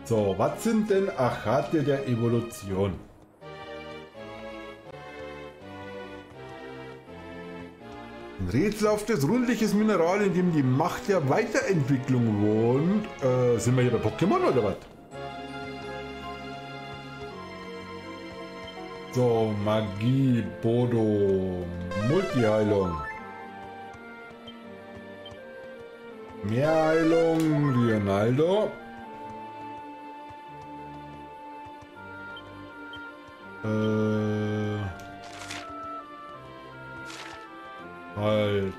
So, was sind denn Achate der Evolution? Ein rätselhaftes, rundliches Mineral, in dem die Macht der Weiterentwicklung wohnt. Sind wir hier bei Pokémon oder was? So, Magie, Bodo, Multiheilung. Mehrheilung, Leonardo. Halt.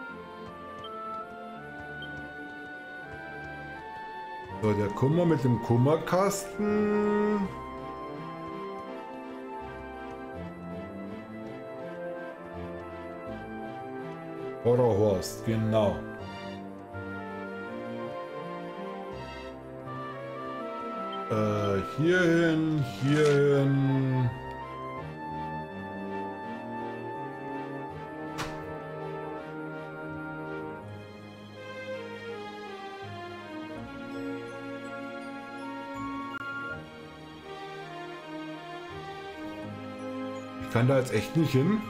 So, der Kummer mit dem Kummerkasten. Horrorhorst, genau. Hierhin, hierhin. Ich kann da jetzt echt nicht hin.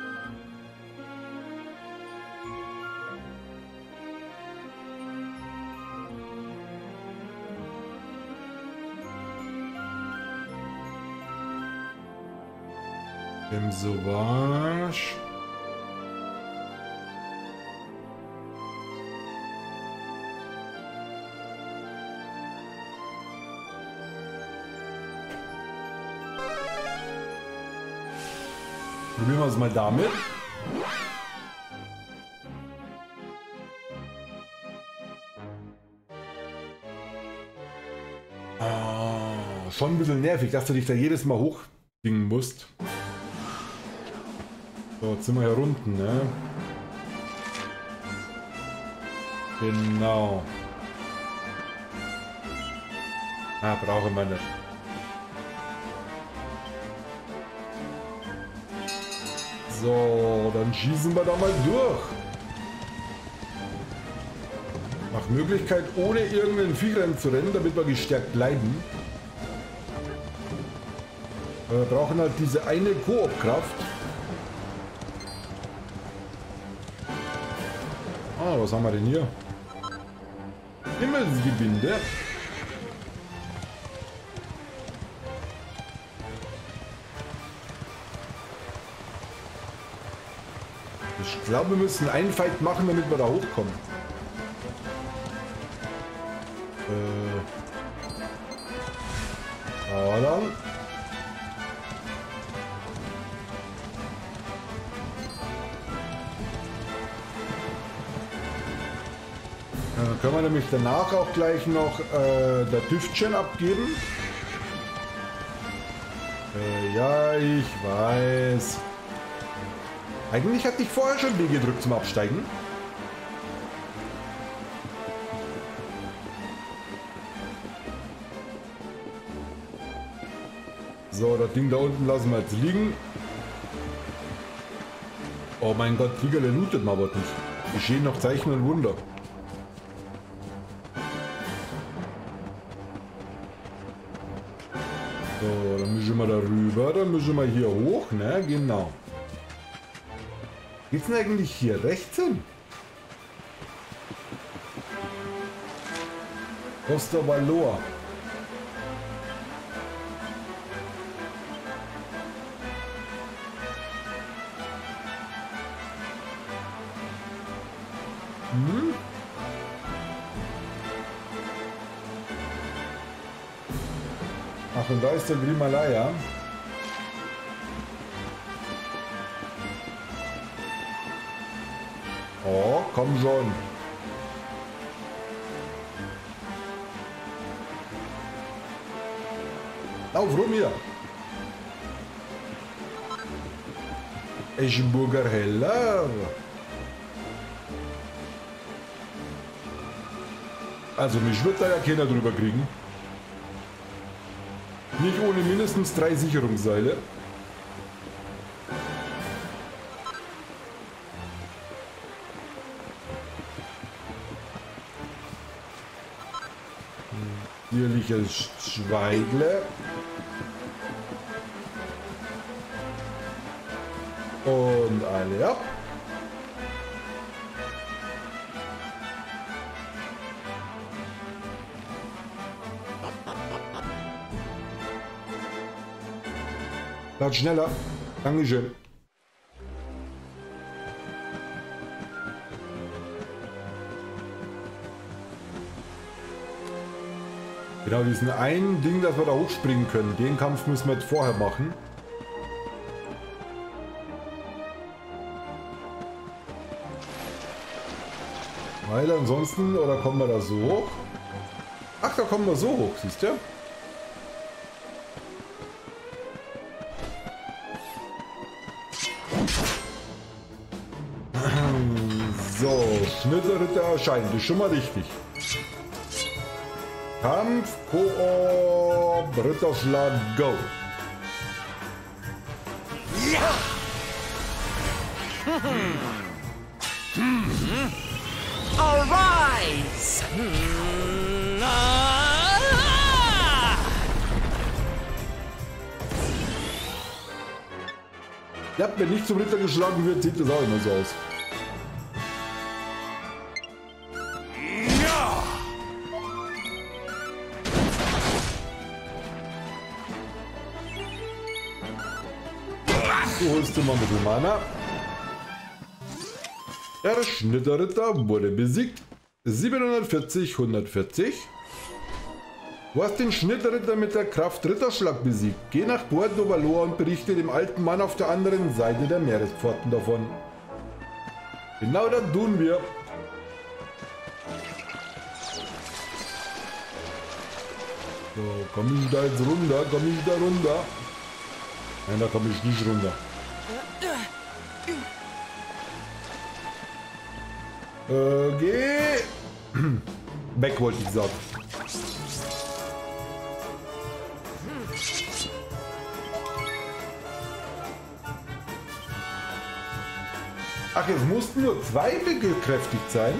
Im Sauvage. Probieren wir es mal damit. Schon ein bisschen nervig, dass du dich da jedes Mal hochdingen musst. So, jetzt sind wir hier unten, ne? Genau. Ah, brauchen wir nicht. So, dann schießen wir da mal durch. Nach Möglichkeit ohne irgendeinen Viech zu rennen, damit wir gestärkt bleiben. Wir brauchen halt diese eine Koop-Kraft. Ah, was haben wir denn hier? Himmelsgebinde. Ich glaube, wir müssen einen Fight machen, damit wir da hochkommen. Dann. Können wir nämlich danach auch gleich noch der Düftchen abgeben. Ja, ich weiß. Eigentlich hatte ich vorher schon B gedrückt zum Absteigen. So, das Ding da unten lassen wir jetzt liegen. Oh mein Gott, Tigerle lootet mal was nicht. Geschehen noch Zeichen und Wunder. So, dann müssen wir da rüber, dann müssen wir hier hoch, ne? Genau. Geht's denn eigentlich hier rechts hin? Costa Valor. Hm? Ach, und da ist der Grimalaya. Oh, komm schon. Lauf rum hier. Eschenburger Heller. Also mich wird da ja keiner drüber kriegen. Nicht ohne mindestens 3 Sicherungsseile. Zierliches Schweigle. Und alle ab. Lad schneller. Dankeschön. Genau, diesen einen Ding, dass wir da hochspringen können. Den Kampf müssen wir jetzt vorher machen. Weil ansonsten, oder kommen wir da so hoch? Ach, da kommen wir so hoch, siehst du? So, Schnitterritter erscheint, ist schon mal richtig. Kampf, Koop, Ritterschlag, go! Ja! Arise! Ja, wenn nicht zum Ritter geschlagen wird, sieht das auch immer so aus. Du holst du mal ein bisschen Mana. Der Schnitterritter wurde besiegt. 740, 140. Du hast den Schnitterritter mit der Kraft Ritterschlag besiegt. Geh nach Bordo Valor und berichte dem alten Mann auf der anderen Seite der Meerespforten davon. Genau das tun wir. So, komme ich da jetzt runter? Komme ich da runter? Nein, da komme ich nicht runter. Geh! Weg wollte ich sagen. Ach, es mussten nur zwei gekräftigt sein.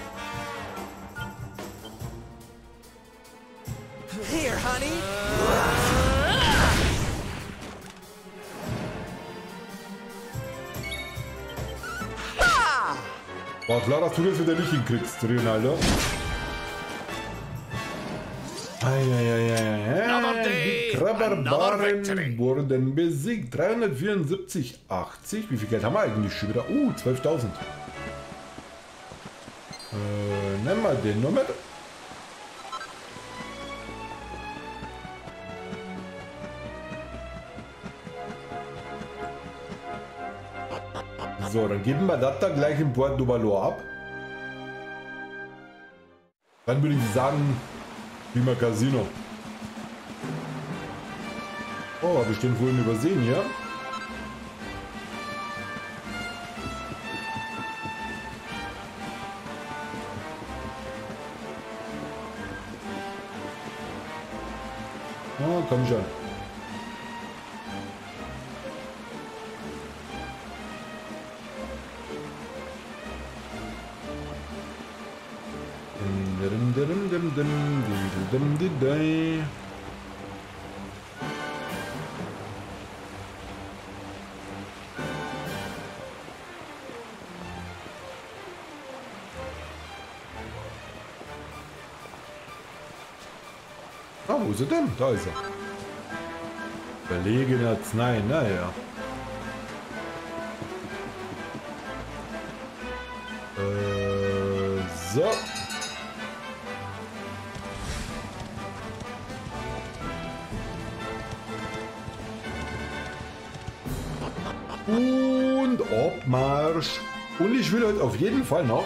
Here, honey. War klar, dass du das wieder nicht hinkriegst, Ronaldo. Die Krabbarbaren wurden besiegt. 374, 80. Wie viel Geld haben wir eigentlich schon wieder? 12.000. Nehmen wir den Nummer. So, dann geben wir das da gleich im Bordo Valor ab. Dann würde ich sagen, Prima Casino. Oh, habe ich den vorhin übersehen hier? Oh, komm schon. Ah, wo ist er denn? Da ist er. Verlegene Arznei, naja. So. Und Obmarsch. Und ich will heute auf jeden Fall noch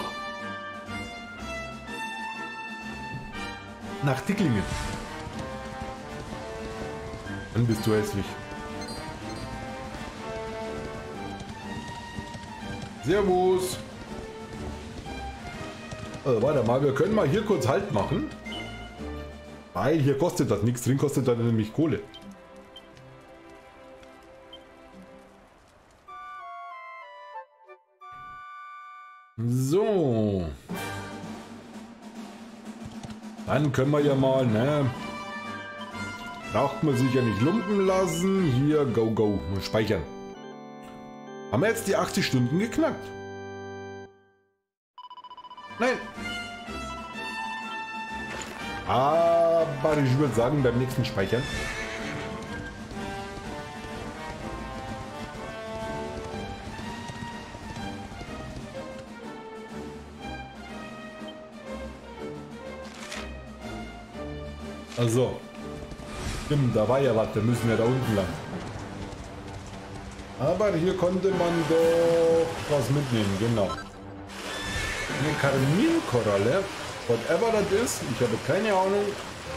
nach Dicklingen. Dann bist du hässlich. Servus. Warte mal, wir können mal hier kurz Halt machen. Weil hier kostet das nichts. Drin kostet das nämlich Kohle. So. Dann können wir ja mal, ne? Braucht man sich ja nicht lumpen lassen. Hier, go, go. Speichern. Haben wir jetzt die 80 Stunden geknackt? Nein. Aber ich würde sagen, beim nächsten Speichern. Also. Stimmt, da war ja was, da müssen wir da unten lang. Aber hier konnte man doch was mitnehmen, genau. Eine Karminkoralle, whatever das ist, ich habe keine Ahnung.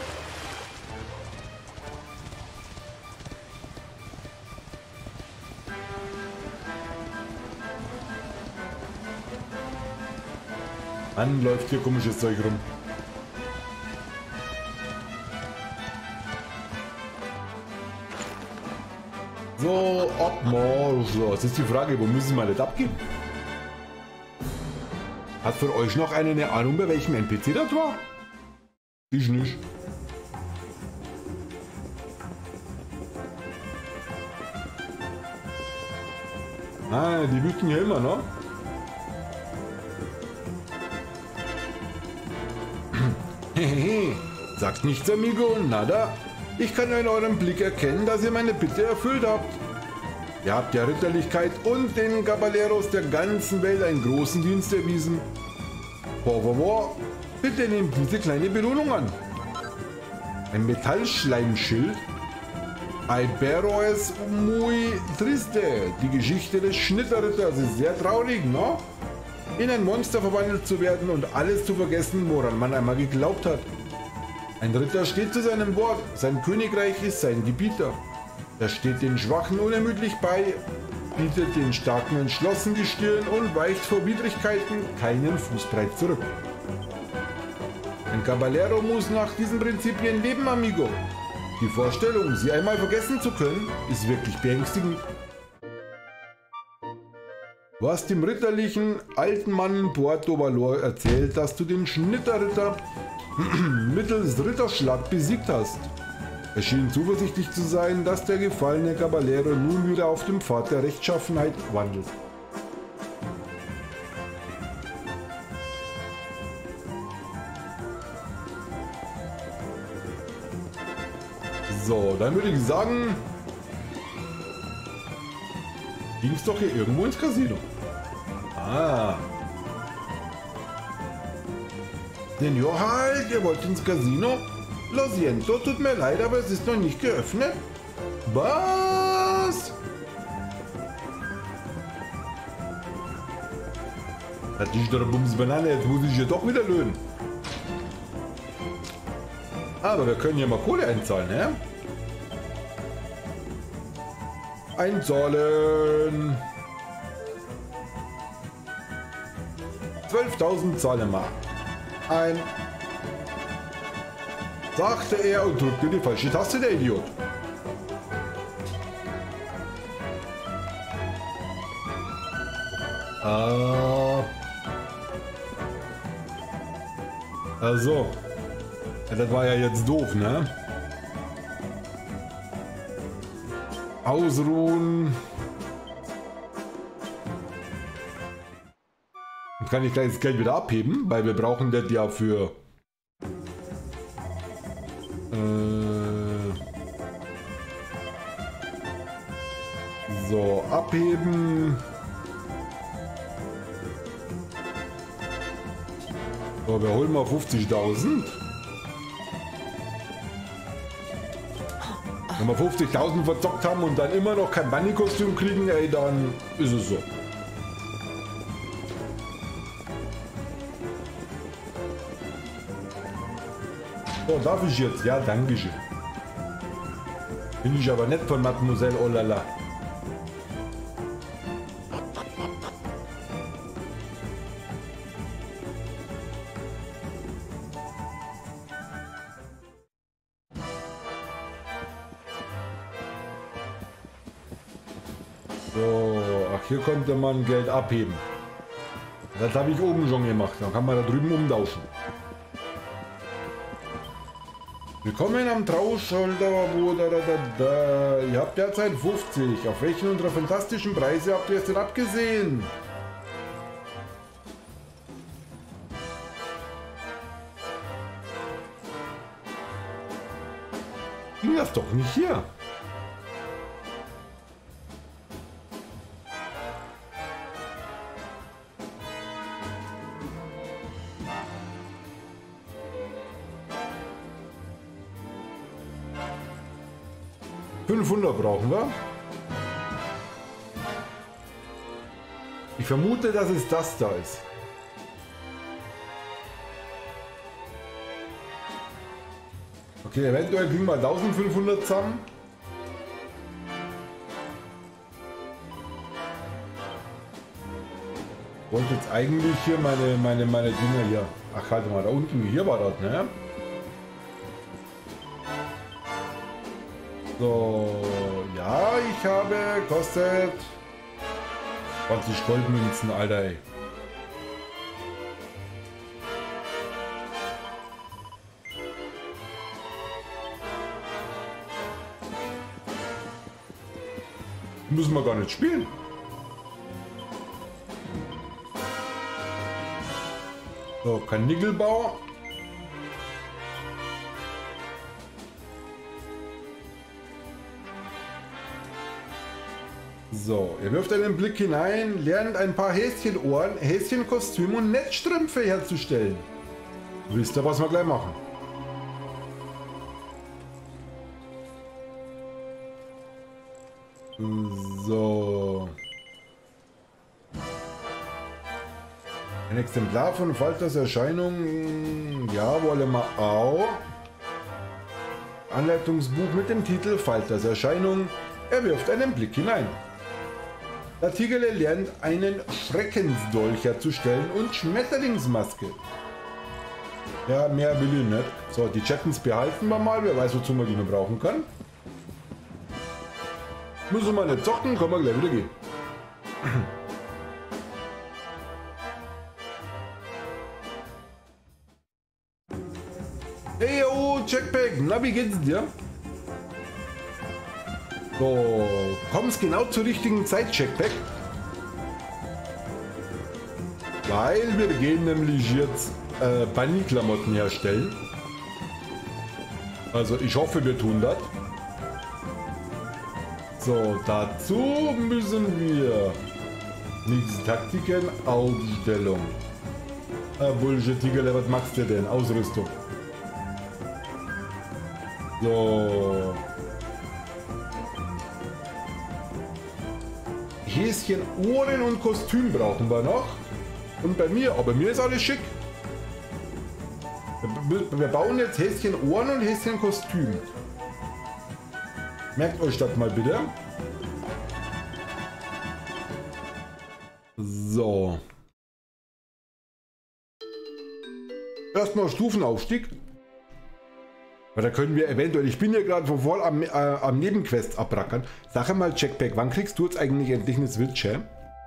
Dann läuft hier komisches Zeug rum. So, Abmarsch. Jetzt ist die Frage, wo müssen wir das abgeben? Hat von euch noch eine Ahnung, bei welchem NPC das war? Ich nicht. Ah, die wüten ja immer, ne? Hehehe, sagt nichts, amigo, nada. Ich kann in eurem Blick erkennen, dass ihr meine Bitte erfüllt habt. Ihr habt der Ritterlichkeit und den Caballeros der ganzen Welt einen großen Dienst erwiesen. Por favor, bitte nehmt diese kleine Belohnung an. Ein Metallschleimschild. Ibero es muy triste. Die Geschichte des Schnitterritters ist sehr traurig, ne? In ein Monster verwandelt zu werden und alles zu vergessen, woran man einmal geglaubt hat. Ein Ritter steht zu seinem Wort, sein Königreich ist sein Gebieter. Er steht den Schwachen unermüdlich bei, bietet den Starken entschlossen die Stirn und weicht vor Widrigkeiten keinen Fußbreit zurück. Ein Caballero muss nach diesen Prinzipien leben, amigo. Die Vorstellung, sie einmal vergessen zu können, ist wirklich beängstigend. Du hast dem ritterlichen alten Mann in Puerto Valor erzählt, dass du den Schnitterritter mittels Ritterschlag besiegt hast. Er schien zuversichtlich zu sein, dass der gefallene Caballero nun wieder auf dem Pfad der Rechtschaffenheit wandelt. So, dann würde ich sagen, ging es doch hier irgendwo ins Casino. Ah. Senior, halt, ihr wollt ins Casino? Lo siento, tut mir leid, aber es ist noch nicht geöffnet. Was? Das ist doch Bums Banane, jetzt muss ich hier doch wieder löhnen. Aber wir können hier mal Kohle einzahlen, ne? Einzahlen. 12.000 zahlen wir. Ein. Sagte er und drückte die falsche Taste, der Idiot. Also. Ja, das war ja jetzt doof, ne? Ausruhen. Und kann ich gleich das Geld wieder abheben, weil wir brauchen das ja für... So, abheben. So, wir holen mal 50.000. Wenn wir 50.000 verzockt haben und dann immer noch kein Bunny-Kostüm kriegen, ey, dann ist es so. So, darf ich jetzt? Ja, danke schön. Bin ich aber nett von Mademoiselle Olala. So, ach, hier konnte man Geld abheben. Das habe ich oben schon gemacht. Dann kann man da drüben umtauschen. Willkommen am Trauschalter, Ihr habt derzeit 50. Auf welchen unserer fantastischen Preise habt ihr es denn abgesehen? Ging das doch nicht hier. Brauchen wir. Ich vermute, dass es das da ist. Okay, eventuell kriegen wir 1500 zusammen. Ich wollte jetzt eigentlich hier meine Dinger hier. Ach, halt mal, da unten, hier war das, ne? So, ja, ich habe kostet 20 Goldmünzen, Alter, ey. Müssen wir gar nicht spielen. So, kein Nickelbau. So, ihr wirft einen Blick hinein, lernt ein paar Häschenohren, Häschenkostüme und Netzstrümpfe herzustellen. Wisst ihr, was wir gleich machen? So. Ein Exemplar von Falters Erscheinung. Ja, wollen wir auch. Anleitungsbuch mit dem Titel Falters Erscheinung. Er wirft einen Blick hinein. Der Tigerle lernt einen Schreckensdolch herzustellen und Schmetterlingsmaske. Ja, mehr will ich nicht. So, die Chattens behalten wir mal. Wer weiß, wozu man die noch brauchen kann. Müssen wir nicht zocken, können wir gleich wieder gehen. Hey, oh, Checkpack, na, wie geht's dir? So, kommst genau zur richtigen Zeit, Checkpack. Weil wir gehen nämlich jetzt Bunny-Klamotten herstellen. Also ich hoffe, wir tun das. So, dazu müssen wir nichts Taktiken, Aufstellung. Bullshit, Tigerle, was machst du denn? Ausrüstung. So. Häschen, Ohren und Kostüm brauchen wir noch. Und bei mir, aber mir ist alles schick. Wir bauen jetzt Häschen, Ohren und Häschen, Kostüm. Merkt euch das mal bitte. So. Erstmal Stufenaufstieg. Weil da können wir eventuell, ich bin ja gerade voll am Nebenquest abrackern. Sag mal, Checkpack, wann kriegst du jetzt eigentlich endlich eine Switch, hä?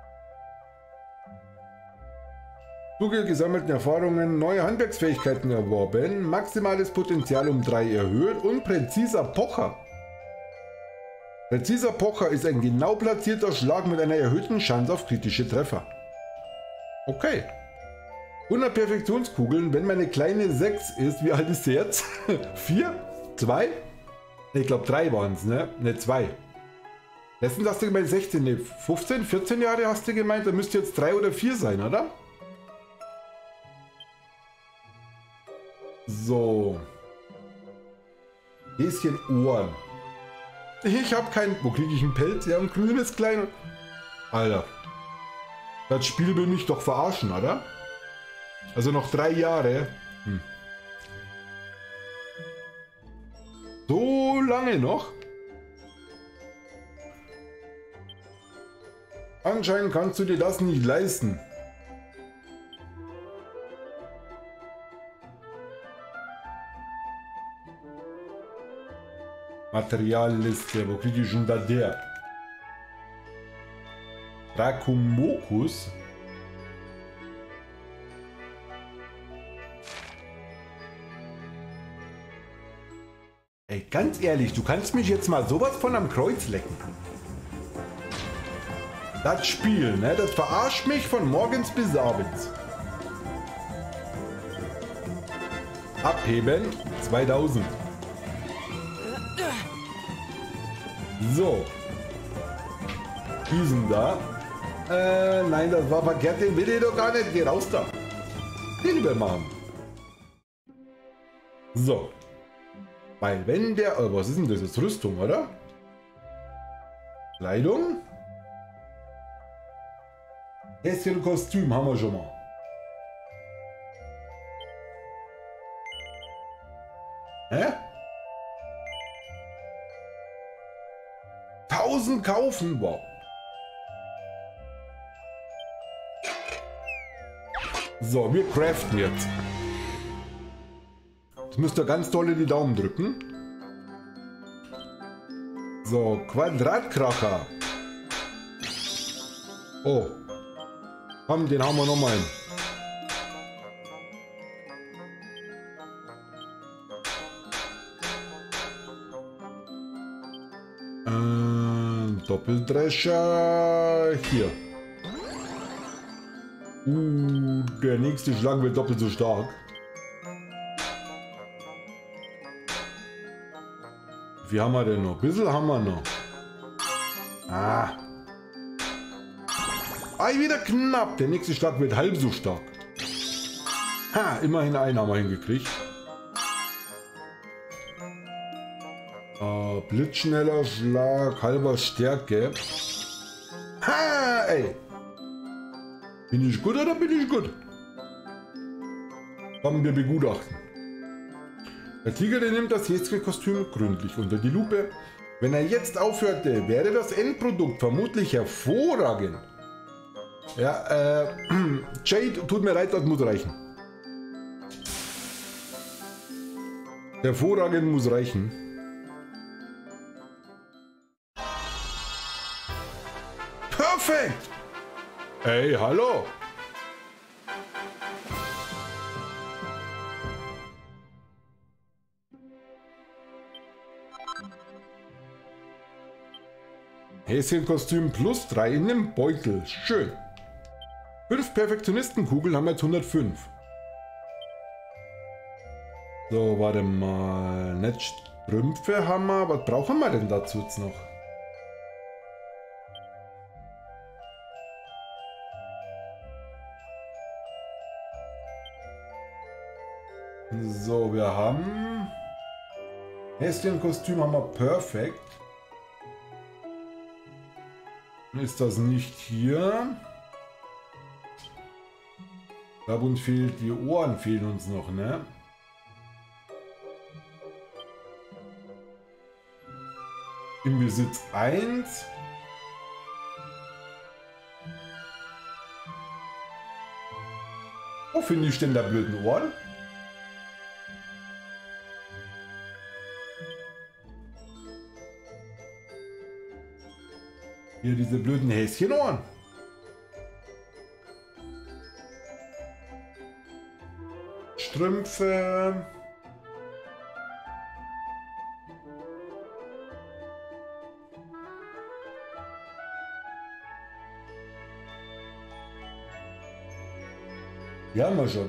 Zuge gesammelten Erfahrungen, neue Handwerksfähigkeiten erworben, maximales Potenzial um 3 erhöht und präziser Pocher. Präziser Pocher ist ein genau platzierter Schlag mit einer erhöhten Chance auf kritische Treffer. Okay. 100 Perfektionskugeln, wenn meine kleine 6 ist, wie alt ist sie jetzt? 4? 2? Ich glaube 3 waren es, ne? Ne, 2. Letztens hast du gemeint 16, ne, 15, 14 Jahre hast du gemeint, da müsste jetzt 3 oder 4 sein, oder? So. Häschen Ohren. Ich habe keinen. Wo kriege ich einen Pelz? Ja, ein grünes kleines. Alter. Das Spiel will mich doch verarschen, oder? Also noch 3 Jahre. So lange noch? Anscheinend kannst du dir das nicht leisten. Materialliste, wo kriege ich denn da der? Rakumokus? Ey, ganz ehrlich, du kannst mich jetzt mal sowas von am Kreuz lecken. Das Spiel, ne, das verarscht mich von morgens bis abends. Abheben, 2000. So. Diesen da. Nein, das war verkehrt, den will ich doch gar nicht. Geh raus da. Den will wir haben. So. Weil wenn der... was ist denn das jetzt? Rüstung, oder? Kleidung. Häschen Kostüm haben wir schon mal. Hä? 1000 kaufen, wow. So, wir craften jetzt. Jetzt müsst ihr ganz doll die Daumen drücken. So, Quadratkracher. Oh. Komm, den haben wir nochmal hin. Doppeldrescher. Hier. Der nächste Schlag wird doppelt so stark. Wie haben wir denn noch? Ein bisschen haben wir noch. Wieder knapp. Der nächste Schlag wird halb so stark. Ha, immerhin einen haben wir hingekriegt. Blitzschneller Schlag, halber Stärke. Ha, ey. Bin ich gut oder bin ich gut? Haben wir begutachten. Der Tiger, der nimmt das Häschen-Kostüm gründlich unter die Lupe. Wenn er jetzt aufhörte, wäre das Endprodukt vermutlich hervorragend. Ja, Jade, tut mir leid, das muss reichen. Hervorragend muss reichen. Perfekt! Hey, hallo! Häschenkostüm plus 3 in dem Beutel. Schön. 5 Perfektionistenkugeln haben wir jetzt 105. So, warte mal. Netzstrümpfe haben wir. Was brauchen wir denn dazu jetzt noch? So, wir haben... Häschenkostüm haben wir perfekt. Ist das nicht hier? Ich glaube, uns fehlt die Ohren, fehlen uns noch, ne? Im Besitz 1. Wo finde ich denn da blöden Ohren? Hier diese blöden Häschenohren. Strümpfe. Die haben wir schon.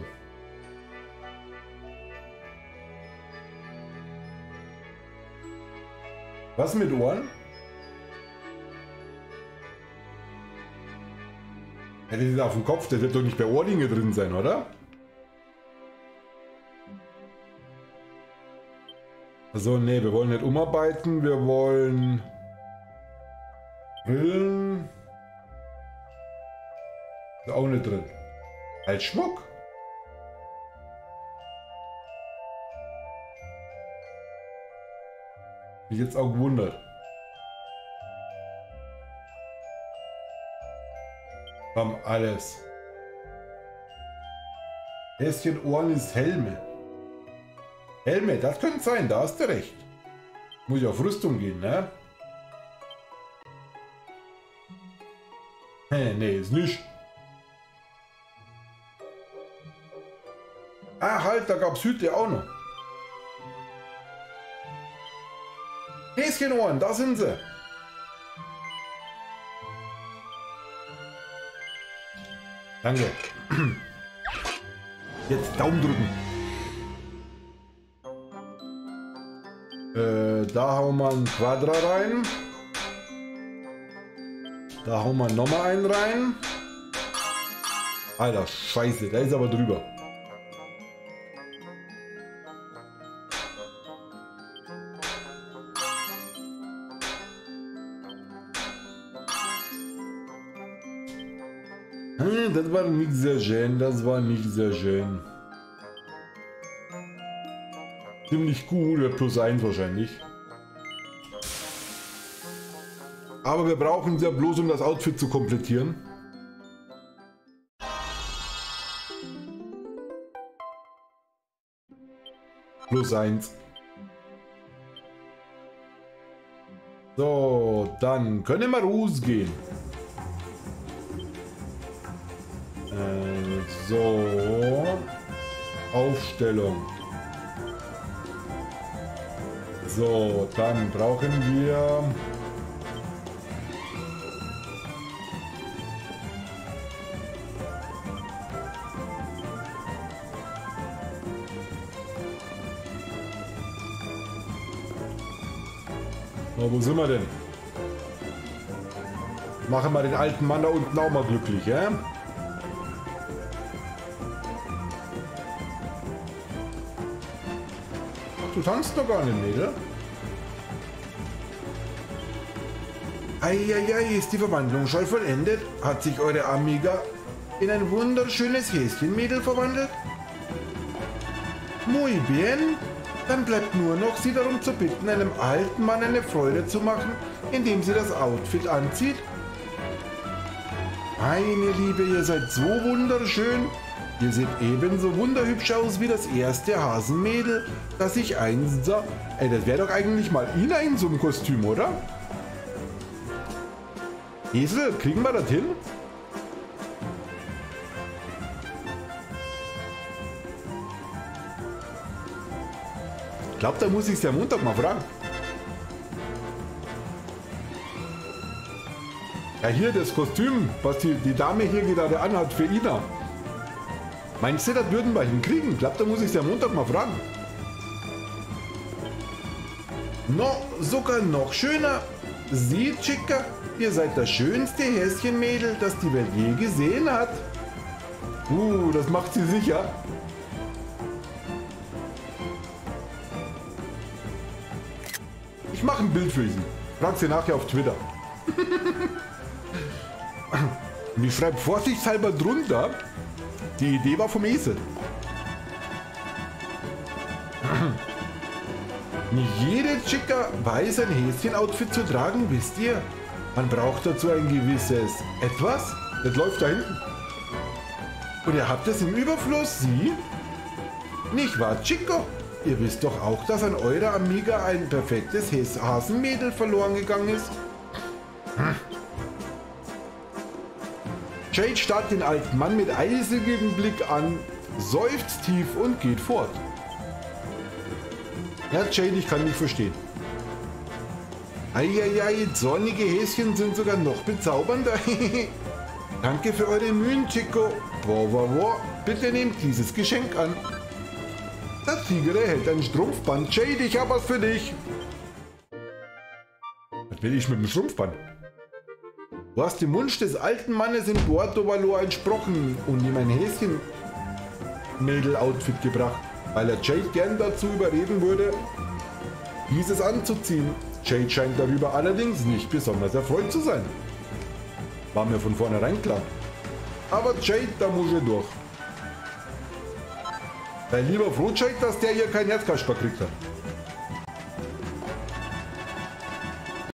Was mit Ohren? Ja, das ist auf dem Kopf, der wird doch nicht bei Ohrringe drin sein, oder? Also, nee, wir wollen nicht umarbeiten, wir wollen Brillen. Ist auch nicht drin. Als Schmuck. Mich jetzt auch gewundert. Haben alles. Häschen, Ohren ist Helme. Helme, das könnte sein, da hast du recht. Muss ich auf Rüstung gehen, ne? Nee, ist nicht. Ah, halt, da gab es Hüte auch noch. Häschenohren, da sind sie. Danke. Jetzt Daumen drücken. Da hauen wir einen Quadra rein. Da hauen wir nochmal einen rein. Alter, scheiße, der ist aber drüber. Das war nicht sehr schön, das war nicht sehr schön. Ziemlich gut, plus 1 wahrscheinlich. Aber wir brauchen es ja bloß, um das Outfit zu komplettieren. Plus 1. So, dann können wir rausgehen. So. Aufstellung. So, dann brauchen wir... So, wo sind wir denn? Machen wir den alten Mann da unten auch mal glücklich, ja? Du tanzt doch gar nicht, Mädel. Eieiei, ist die Verwandlung schon vollendet? Hat sich eure Amiga in ein wunderschönes Häschenmädel verwandelt? Muy bien. Dann bleibt nur noch, sie darum zu bitten, einem alten Mann eine Freude zu machen, indem sie das Outfit anzieht. Meine Liebe, ihr seid so wunderschön. Ihr seht ebenso wunderhübsch aus wie das erste Hasenmädel, das ich einsah. Ey, das wäre doch eigentlich mal ihn in so einem Kostüm, oder? Esel, kriegen wir das hin? Ich glaube, da muss ich es ja am Montag mal fragen. Ja, hier das Kostüm, was die Dame hier gerade anhat für Ina. Meinst du, das würden wir hinkriegen? Ich glaube, da muss ich es ja am Montag mal fragen. No, sogar noch schöner. Sie, Chica, ihr seid das schönste Häschenmädel, das die Welt je gesehen hat. Das macht sie sicher. Ich mache ein Bild für sie. Frag sie nachher auf Twitter. Und ich schreibe vorsichtshalber drunter, die Idee war vom Esel. Nicht jede Chica weiß, ein Häschen-Outfit zu tragen, wisst ihr? Man braucht dazu ein gewisses Etwas. Das läuft da hinten. Und ihr habt es im Überfluss, Sie? Nicht wahr, Chico? Ihr wisst doch auch, dass an eurer Amiga ein perfektes Hasenmädel verloren gegangen ist. Jade starrt den alten Mann mit eisigem Blick an, seufzt tief und geht fort. Ja, Jade, ich kann dich verstehen. Eieiei, sonnige Häschen sind sogar noch bezaubernder. Danke für eure Mühen, Chico. Wow. Bitte nehmt dieses Geschenk an. Der Tiger hält ein Strumpfband. Jade, ich hab was für dich. Was will ich mit dem Strumpfband? Du hast dem Wunsch des alten Mannes in Puerto Valor entsprochen und ihm ein Häschen-Mädel-Outfit gebracht, weil er Jade gern dazu überreden würde, dieses anzuziehen. Jade scheint darüber allerdings nicht besonders erfreut zu sein. War mir von vornherein klar. Aber Jade, da muss er durch. Sei lieber froh, Jade, dass der hier kein Herzkasper gekriegt hat.